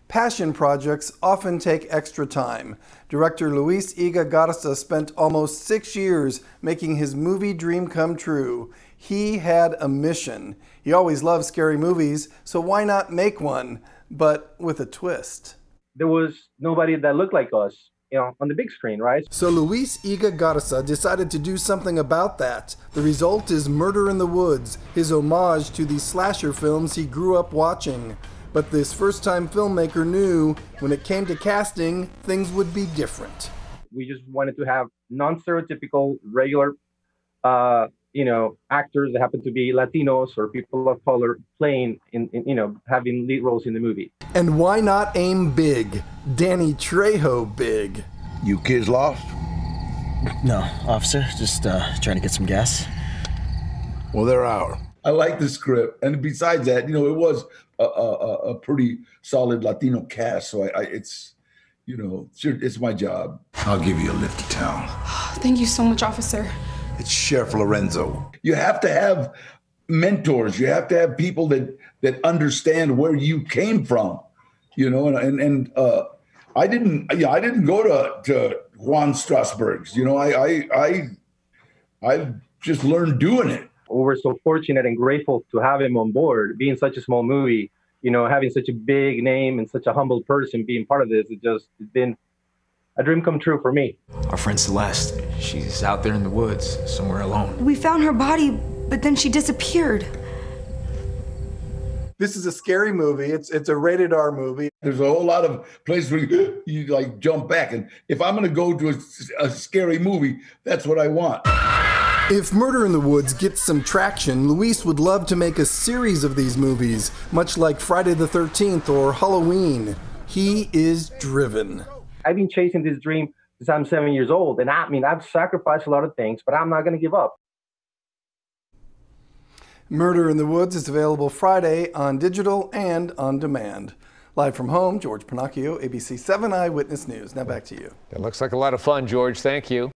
Passion projects often take extra time. Director Luis Iga Garza spent almost 6 years making his movie dream come true. He had a mission. He always loved scary movies, so why not make one, but with a twist? There was nobody that looked like us, on the big screen, right? So Luis Iga Garza decided to do something about that. The result is Murder in the Woods, his homage to the slasher films he grew up watching. But this first-time filmmaker knew when it came to casting, things would be different. We just wanted to have non-stereotypical, regular, actors that happen to be Latinos or people of color playing having lead roles in the movie. And why not aim big? Danny Trejo big. You kids lost? No, officer, just trying to get some gas. Well, they're ours. I like the script, and besides that, it was a pretty solid Latino cast, so it's my job. I'll give you a lift to town. Thank you so much, officer. It's Sheriff Lorenzo. You have to have mentors. You have to have people that understand where you came from, and I didn't go to Juan Strasberg's. I just learned doing it. We were so fortunate and grateful to have him on board, being such a small movie, having such a big name and such a humble person being part of this. It's been a dream come true for me. Our friend Celeste, she's out there in the woods, somewhere alone. We found her body, but then she disappeared. This is a scary movie. It's a rated R movie. There's a whole lot of places where you like jump back. And if I'm going to go to a scary movie, that's what I want. If Murder in the Woods gets some traction, Luis would love to make a series of these movies, much like Friday the 13th or Halloween. He is driven. I've been chasing this dream since I'm 7 years old. And I've sacrificed a lot of things, but I'm not going to give up. Murder in the Woods is available Friday on digital and on demand. Live from home, George Pinocchio, ABC 7 Eyewitness News. Now back to you. That looks like a lot of fun, George. Thank you.